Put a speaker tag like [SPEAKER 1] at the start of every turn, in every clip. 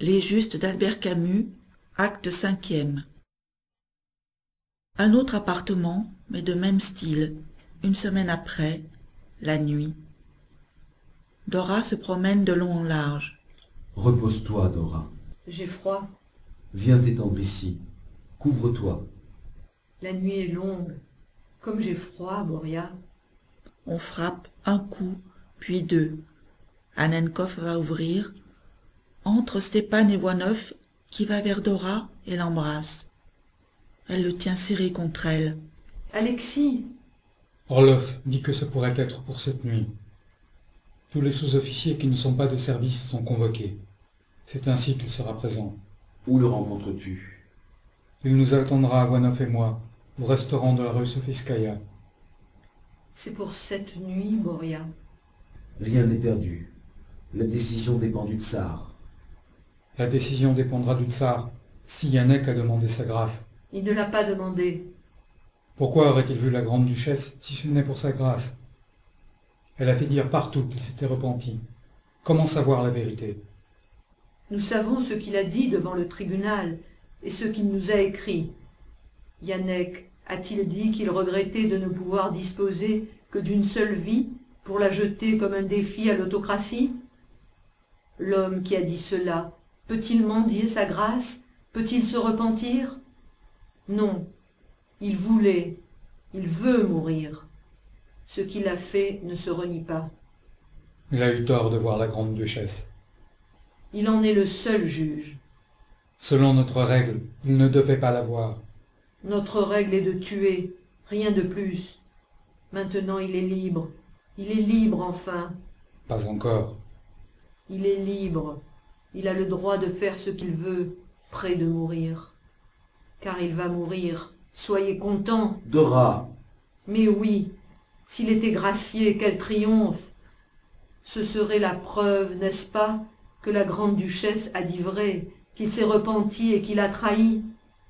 [SPEAKER 1] Les Justes d'Albert Camus, acte 5e. Un autre appartement, mais de même style, une semaine après, la nuit. Dora se promène de long en large.
[SPEAKER 2] Repose-toi, Dora.
[SPEAKER 3] J'ai froid.
[SPEAKER 2] Viens t'étendre ici. Couvre-toi.
[SPEAKER 3] La nuit est longue. Comme j'ai froid, Boria.
[SPEAKER 1] On frappe un coup, puis deux. Annenkov va ouvrir. Entre Stepan Ivanov qui va vers Dora et l'embrasse. Elle le tient serré contre elle.
[SPEAKER 3] Alexis!
[SPEAKER 4] Orlov dit que ce pourrait être pour cette nuit. Tous les sous-officiers qui ne sont pas de service sont convoqués. C'est ainsi qu'il sera présent.
[SPEAKER 2] Où le rencontres-tu?
[SPEAKER 4] Il nous attendra, Ivanov et moi, au restaurant de la rue Sofiskaya.
[SPEAKER 3] C'est pour cette nuit, Boria.
[SPEAKER 2] Rien n'est perdu. La décision dépend du tsar.
[SPEAKER 4] La décision dépendra du tsar, si Yannick a demandé sa grâce.
[SPEAKER 3] Il ne l'a pas demandé.
[SPEAKER 4] Pourquoi aurait-il vu la grande-duchesse si ce n'est pour sa grâce? Elle a fait dire partout qu'il s'était repenti. Comment savoir la vérité?
[SPEAKER 3] Nous savons ce qu'il a dit devant le tribunal et ce qu'il nous a écrit. Yannick a-t-il dit qu'il regrettait de ne pouvoir disposer que d'une seule vie pour la jeter comme un défi à l'autocratie? L'homme qui a dit cela, peut-il mendier sa grâce? Peut-il se repentir? Non, il voulait, il veut mourir. Ce qu'il a fait ne se renie pas.
[SPEAKER 4] Il a eu tort de voir la grande-duchesse.
[SPEAKER 3] Il en est le seul juge.
[SPEAKER 4] Selon notre règle, il ne devait pas la voir.
[SPEAKER 3] Notre règle est de tuer, rien de plus. Maintenant il est libre. Il est libre enfin.
[SPEAKER 4] Pas encore.
[SPEAKER 3] Il est libre. Il a le droit de faire ce qu'il veut, près de mourir. Car il va mourir. Soyez contents.
[SPEAKER 2] Dora!
[SPEAKER 3] Mais oui, s'il était gracié, quel triomphe! Ce serait la preuve, n'est-ce pas, que la grande-duchesse a dit vrai, qu'il s'est repenti et qu'il a trahi.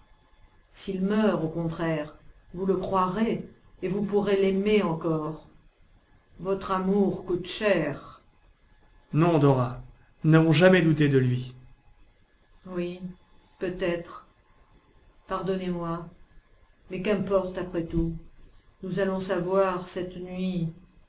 [SPEAKER 3] S'il meurt, au contraire, vous le croirez et vous pourrez l'aimer encore. Votre amour coûte cher.
[SPEAKER 5] Non, Dora, nous n'avons jamais douté de lui.
[SPEAKER 3] Oui, peut-être. Pardonnez-moi, mais qu'importe après tout. Nous allons savoir cette nuit.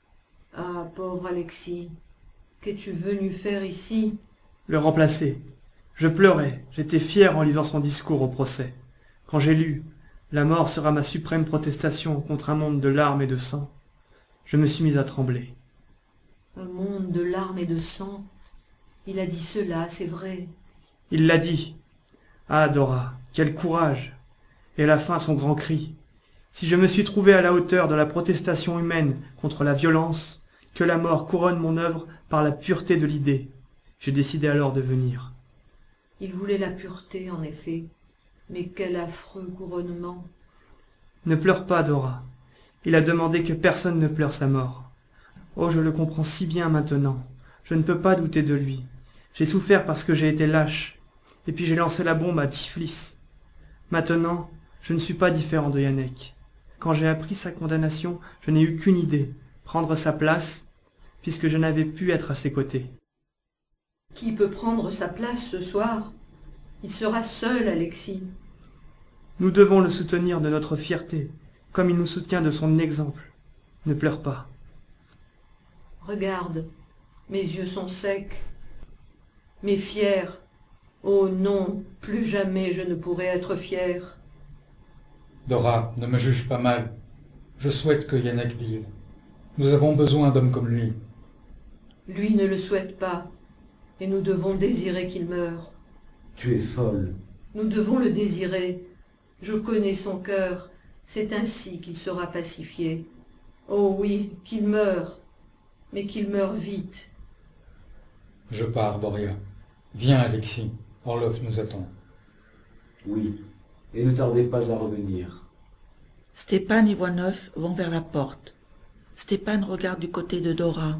[SPEAKER 3] Ah, pauvre Alexis, qu'es-tu venu faire ici?
[SPEAKER 5] Le remplacer. Je pleurais, j'étais fier en lisant son discours au procès. Quand j'ai lu « La mort sera ma suprême protestation contre un monde de larmes et de sang », je me suis mise à trembler.
[SPEAKER 3] Un monde de larmes et de sang. Il a dit cela, c'est vrai.
[SPEAKER 5] Il l'a dit. Ah, Dora, quel courage! Et à la fin, son grand cri. Si je me suis trouvé à la hauteur de la protestation humaine contre la violence, que la mort couronne mon œuvre par la pureté de l'idée. J'ai décidé alors de venir.
[SPEAKER 3] Il voulait la pureté, en effet. Mais quel affreux couronnement!
[SPEAKER 5] Ne pleure pas, Dora. Il a demandé que personne ne pleure sa mort. Oh, je le comprends si bien maintenant. Je ne peux pas douter de lui. J'ai souffert parce que j'ai été lâche. Et puis j'ai lancé la bombe à Tiflis. Maintenant, je ne suis pas différent de Yannick. Quand j'ai appris sa condamnation, je n'ai eu qu'une idée, prendre sa place, puisque je n'avais pu être à ses côtés.
[SPEAKER 3] Qui peut prendre sa place ce soir? Il sera seul, Alexis.
[SPEAKER 5] Nous devons le soutenir de notre fierté, comme il nous soutient de son exemple. Ne pleure pas.
[SPEAKER 3] Regarde, mes yeux sont secs. Mais fier. Oh non, plus jamais je ne pourrai être fier.
[SPEAKER 4] Dora, ne me juge pas mal. Je souhaite que Yannick vive. Nous avons besoin d'hommes comme lui.
[SPEAKER 3] Lui ne le souhaite pas, et nous devons désirer qu'il meure.
[SPEAKER 2] Tu es folle.
[SPEAKER 3] Nous devons le désirer. Je connais son cœur, c'est ainsi qu'il sera pacifié. Oh oui, qu'il meure, mais qu'il meure vite.
[SPEAKER 4] Je pars, Boria. Viens, Alexis. Orlov nous attend.
[SPEAKER 2] Oui. Et ne tardez pas à revenir.
[SPEAKER 1] Stepan et Ivanov vont vers la porte. Stepan regarde du côté de Dora.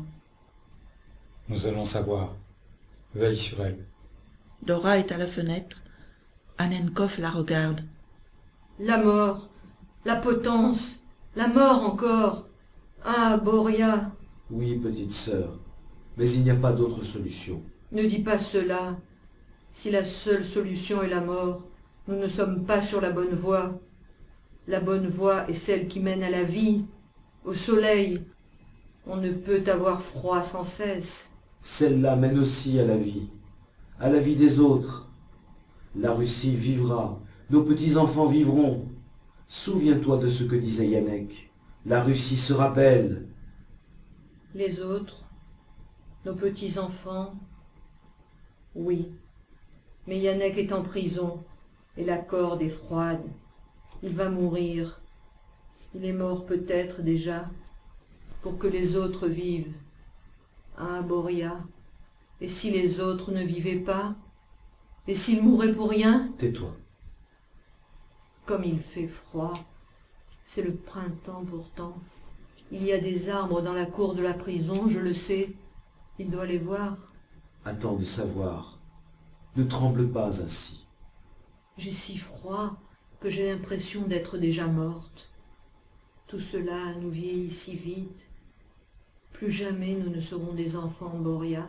[SPEAKER 4] Nous allons savoir. Veille sur elle.
[SPEAKER 1] Dora est à la fenêtre. Annenkov la regarde.
[SPEAKER 3] La mort, la potence, la mort encore. Ah, Boria,
[SPEAKER 2] Oui, petite sœur. Mais il n'y a pas d'autre solution.
[SPEAKER 3] ne dis pas cela. Si la seule solution est la mort, nous ne sommes pas sur la bonne voie. La bonne voie est celle qui mène à la vie, au soleil. On ne peut avoir froid sans cesse.
[SPEAKER 2] Celle-là mène aussi à la vie des autres. La Russie vivra, nos petits-enfants vivront. Souviens-toi de ce que disait Yannick. La Russie sera belle.
[SPEAKER 3] Les autres, nos petits-enfants, oui. Mais Yannick est en prison et la corde est froide. Il va mourir. Il est mort peut-être déjà pour que les autres vivent. Ah, Boria, et si les autres ne vivaient pas? Et s'ils mouraient pour rien?
[SPEAKER 2] Tais-toi.
[SPEAKER 3] Comme il fait froid. C'est le printemps pourtant. Il y a des arbres dans la cour de la prison, je le sais. Il doit les voir.
[SPEAKER 2] Attends de savoir. Ne tremble pas ainsi.
[SPEAKER 3] J'ai si froid que j'ai l'impression d'être déjà morte. Tout cela nous vieillit si vite. Plus jamais nous ne serons des enfants, Boria.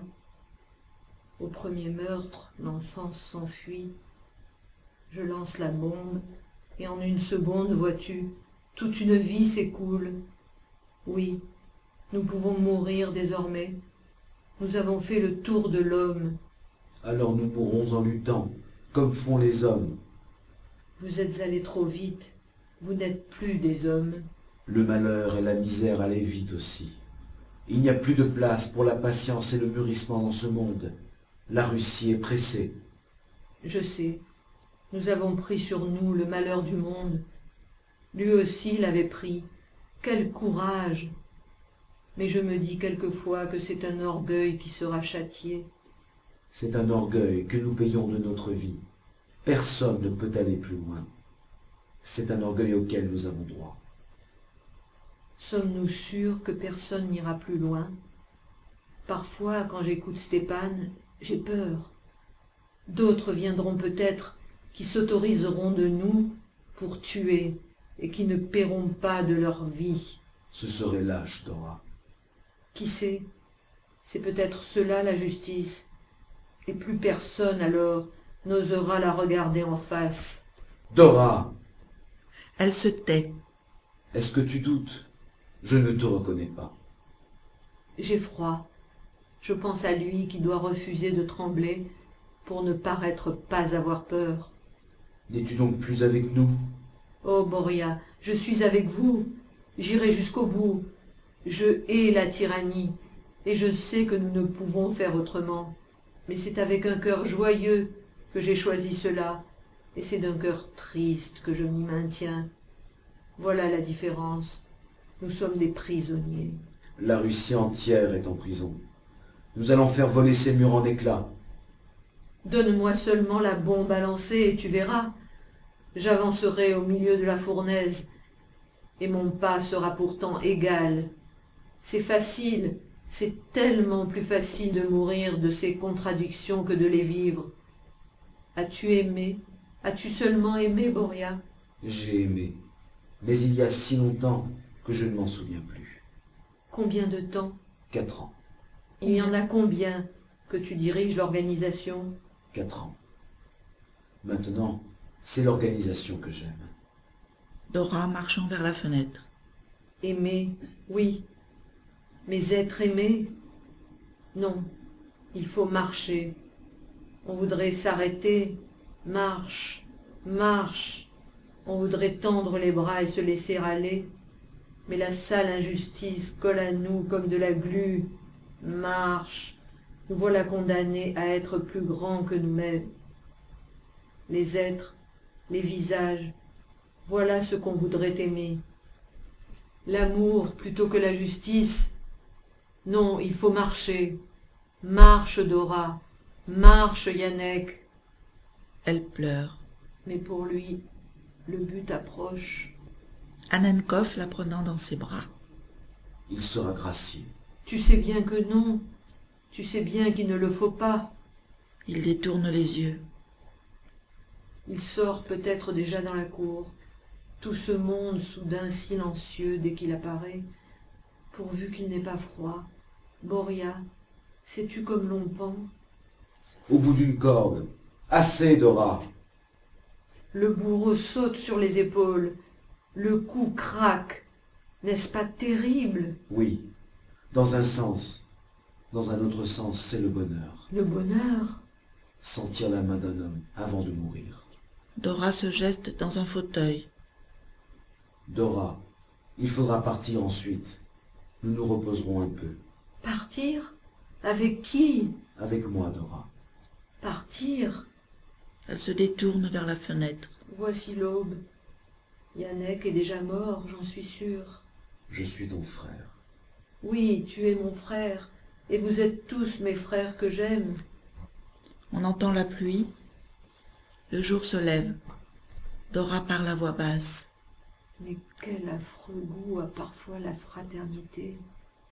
[SPEAKER 3] Au premier meurtre, l'enfance s'enfuit. Je lance la bombe, et en une seconde, vois-tu, toute une vie s'écoule. Oui, nous pouvons mourir désormais. Nous avons fait le tour de l'homme.
[SPEAKER 2] Alors nous mourrons en luttant, comme font les hommes.
[SPEAKER 3] Vous êtes allés trop vite. Vous n'êtes plus des hommes.
[SPEAKER 2] Le malheur et la misère allaient vite aussi. Il n'y a plus de place pour la patience et le mûrissement dans ce monde. La Russie est pressée.
[SPEAKER 3] Je sais. Nous avons pris sur nous le malheur du monde. Lui aussi l'avait pris. Quel courage! Mais je me dis quelquefois que c'est un orgueil qui sera châtié.
[SPEAKER 2] C'est un orgueil que nous payons de notre vie. Personne ne peut aller plus loin. C'est un orgueil auquel nous avons droit.
[SPEAKER 3] Sommes-nous sûrs que personne n'ira plus loin? Parfois, quand j'écoute Stéphane, j'ai peur. D'autres viendront peut-être qui s'autoriseront de nous pour tuer et qui ne paieront pas de leur vie.
[SPEAKER 2] Ce serait lâche, Dora.
[SPEAKER 3] Qui sait? C'est peut-être cela la justice. Et plus personne alors n'osera la regarder en face.
[SPEAKER 2] Dora!
[SPEAKER 1] Elle se tait.
[SPEAKER 2] Est-ce que tu doutes? Je ne te reconnais pas.
[SPEAKER 3] J'ai froid. Je pense à lui qui doit refuser de trembler pour ne paraître pas avoir peur.
[SPEAKER 2] N'es-tu donc plus avec nous?
[SPEAKER 3] Oh, Boria, je suis avec vous. J'irai jusqu'au bout. Je hais la tyrannie, et je sais que nous ne pouvons faire autrement. Mais c'est avec un cœur joyeux que j'ai choisi cela, et c'est d'un cœur triste que je m'y maintiens. Voilà la différence. Nous sommes des prisonniers.
[SPEAKER 2] La Russie entière est en prison. Nous allons faire voler ces murs en éclats.
[SPEAKER 3] Donne-moi seulement la bombe à lancer et tu verras. J'avancerai au milieu de la fournaise, et mon pas sera pourtant égal. C'est facile, c'est tellement plus facile de mourir de ces contradictions que de les vivre. As-tu aimé? As-tu seulement aimé, Boria?
[SPEAKER 2] J'ai aimé, mais il y a si longtemps que je ne m'en souviens plus.
[SPEAKER 3] Combien de temps?
[SPEAKER 2] 4 ans.
[SPEAKER 3] Il y en a combien que tu diriges l'organisation?
[SPEAKER 2] 4 ans. Maintenant, c'est l'organisation que j'aime.
[SPEAKER 1] Dora marchant vers la fenêtre.
[SPEAKER 3] Aimer, oui. Mais être aimé? Non, il faut marcher. On voudrait s'arrêter. Marche, marche. On voudrait tendre les bras et se laisser aller. Mais la sale injustice colle à nous comme de la glu. Marche. Nous voilà condamnés à être plus grands que nous-mêmes. Les êtres, les visages, voilà ce qu'on voudrait aimer. L'amour plutôt que la justice. Non, il faut marcher. Marche, Dora. Marche, Yannick.
[SPEAKER 1] Elle pleure.
[SPEAKER 3] Mais pour lui, le but approche.
[SPEAKER 1] Annenkov la prenant dans ses bras.
[SPEAKER 2] Il sera gracié.
[SPEAKER 3] Tu sais bien que non. Tu sais bien qu'il ne le faut pas.
[SPEAKER 1] Il détourne les yeux.
[SPEAKER 3] Il sort peut-être déjà dans la cour. Tout ce monde soudain silencieux dès qu'il apparaît, pourvu qu'il n'ait pas froid. Boria, sais-tu comme l'on pend?
[SPEAKER 2] Au bout d'une corde, Assez, Dora.
[SPEAKER 3] Le bourreau saute sur les épaules. Le cou craque. N'est-ce pas terrible?
[SPEAKER 2] Oui, dans un sens. Dans un autre sens, c'est le bonheur.
[SPEAKER 3] Le bonheur?
[SPEAKER 2] Sentir la main d'un homme avant de mourir.
[SPEAKER 1] Dora se jette dans un fauteuil.
[SPEAKER 2] Dora, il faudra partir ensuite. Nous nous reposerons un peu.
[SPEAKER 3] Partir? Avec qui?
[SPEAKER 2] Avec moi, Dora.
[SPEAKER 3] Partir?
[SPEAKER 1] Elle se détourne vers la fenêtre.
[SPEAKER 3] Voici l'aube. Yannick est déjà mort, j'en suis sûre.
[SPEAKER 2] Je suis ton frère.
[SPEAKER 3] Oui, tu es mon frère, et vous êtes tous mes frères que j'aime.
[SPEAKER 1] On entend la pluie. Le jour se lève. Dora parle à voix basse.
[SPEAKER 3] Mais quel affreux goût a parfois la fraternité.